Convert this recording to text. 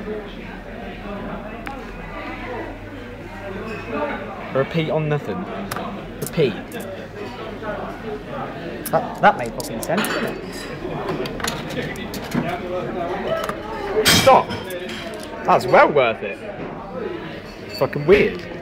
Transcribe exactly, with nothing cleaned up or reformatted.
Repeat on nothing. Repeat. That, that made fucking sense, didn't it? Stop! That's well worth it. Fucking weird.